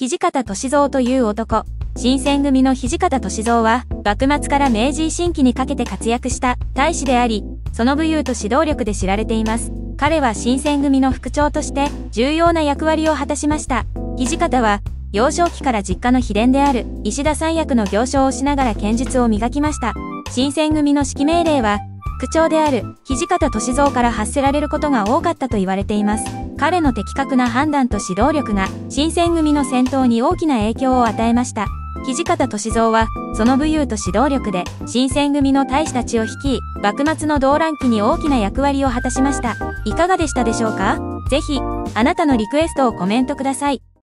土方歳三という男。新選組の土方歳三は、幕末から明治維新期にかけて活躍した大使であり、その武勇と指導力で知られています。彼は新選組の副長として重要な役割を果たしました。土方は、幼少期から実家の秘伝である石田三役の行商をしながら剣術を磨きました。新選組の指揮命令は、副長である土方歳三から発せられることが多かったと言われています。彼の的確な判断と指導力が新選組の戦闘に大きな影響を与えました。土方歳三はその武勇と指導力で新選組の大使たちを率い、幕末の動乱期に大きな役割を果たしました。いかがでしたでしょうか？ぜひ、あなたのリクエストをコメントください。